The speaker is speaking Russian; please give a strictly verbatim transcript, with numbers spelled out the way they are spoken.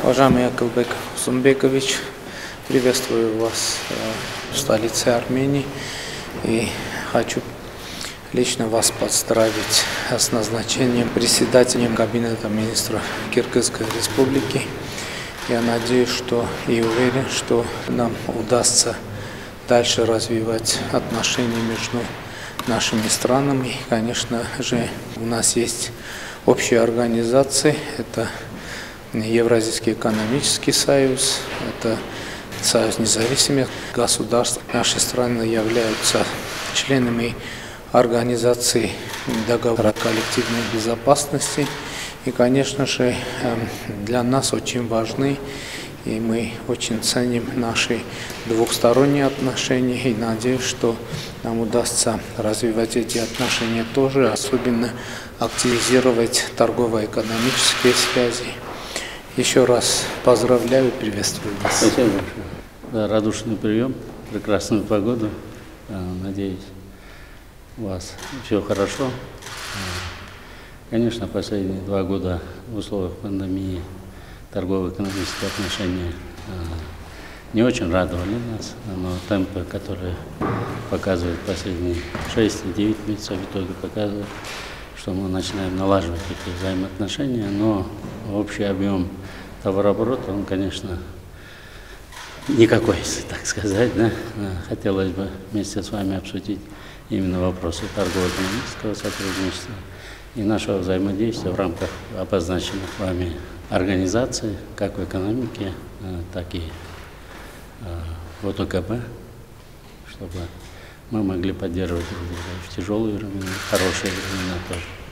Уважаемый Акылбек Усунбекович, приветствую вас в столице Армении и хочу лично вас поздравить с назначением председателем Кабинета министров Киргизской республики. Я надеюсь, что и уверен, что нам удастся дальше развивать отношения между нашими странами. И, конечно же, у нас есть общие организации. Это Евразийский экономический союз, это Союз независимых государств. Наши страны являются членами организации договора коллективной безопасности. И, конечно же, для нас очень важны, и мы очень ценим наши двухсторонние отношения, и надеюсь, что нам удастся развивать эти отношения тоже, особенно активизировать торгово-экономические связи. Еще раз поздравляю и приветствую вас. Спасибо большое. Да, радушный прием, прекрасную погоду. Надеюсь, у вас все хорошо. Конечно, последние два года в условиях пандемии торгово-экономические отношения не очень радовали нас, но темпы, которые показывают последние шесть-девять месяцев, в итоге показывают, что мы начинаем налаживать эти взаимоотношения, но общий объем товарооборота, он, конечно, никакой, если так сказать. Да? Хотелось бы вместе с вами обсудить именно вопросы торгово-экономического сотрудничества и нашего взаимодействия в рамках обозначенных вами организаций, как в экономике, так и в ОТКБ, чтобы мы могли поддерживать друг друга в тяжелые времена, в хорошие времена тоже.